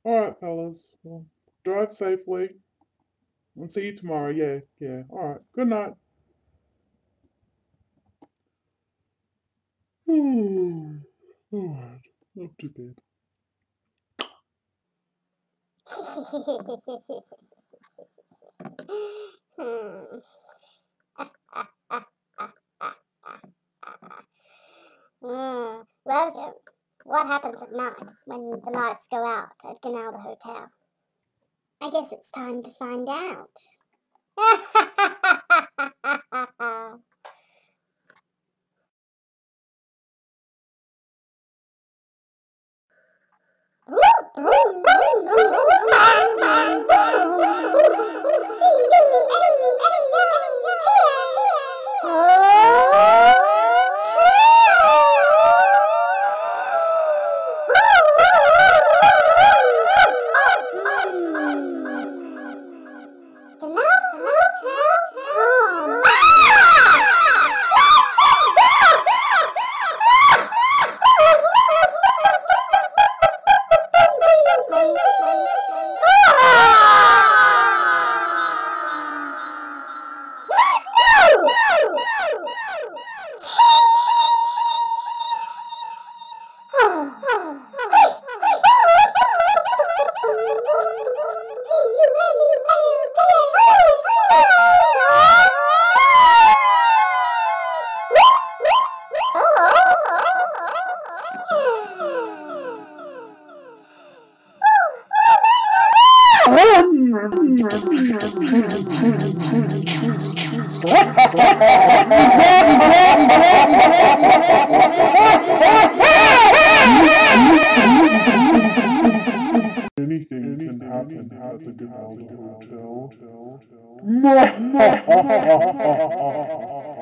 All right, fellas. Well, drive safely. And see you tomorrow. Yeah, yeah. All right. Good night. All right. Not too bad. Hmm. Well, what happens at night when the lights go out at Ganalda Hotel? I guess it's time to find out. Anything can happen at the Ganalda Hotel.